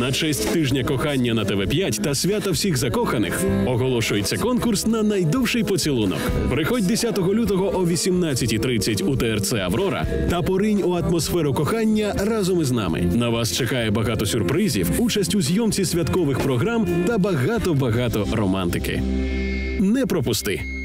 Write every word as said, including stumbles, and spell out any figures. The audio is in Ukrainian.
На честь тижня кохання на Т В п'ять та свята всіх закоханих оголошується конкурс на найдовший поцілунок. Приходь десятого лютого о вісімнадцятій тридцять у Т Р Це «Аврора» та поринь у атмосферу кохання разом із нами. На вас чекає багато сюрпризів, участь у зйомці святкових програм та багато-багато романтики. Не пропусти!